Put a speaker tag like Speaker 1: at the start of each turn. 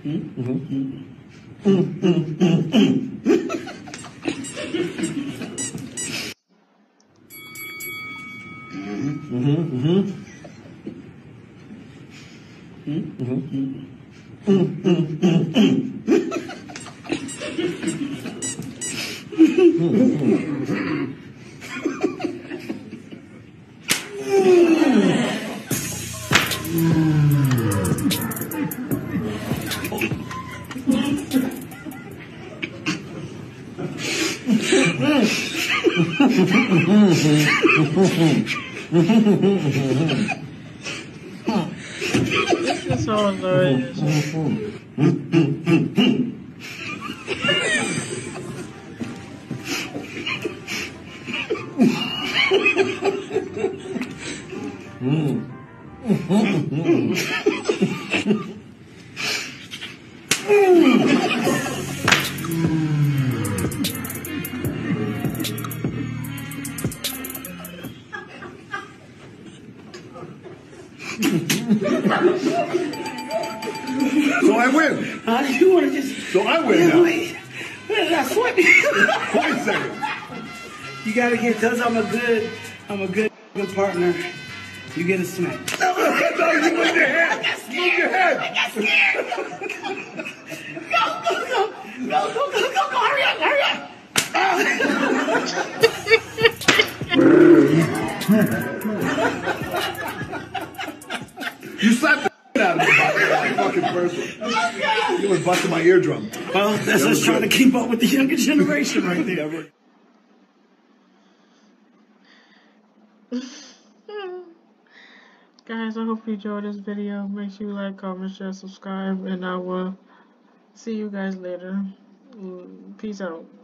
Speaker 1: This is so hilarious.
Speaker 2: So I win.
Speaker 3: You want to just...
Speaker 2: So I win now.
Speaker 3: Wait a
Speaker 2: second.
Speaker 3: You gotta get, cause I'm a good partner. You get a smack.
Speaker 2: No, you move your head. Move your head.
Speaker 3: I got scared. Go, hurry up.
Speaker 2: You slapped the out of me, like fucking person. You was busting my eardrum.
Speaker 3: Well, that's us trying to keep up with the younger generation right there.
Speaker 1: Guys, I hope you enjoyed this video. Make sure you like, comment, share, subscribe, and I will see you guys later. Peace out.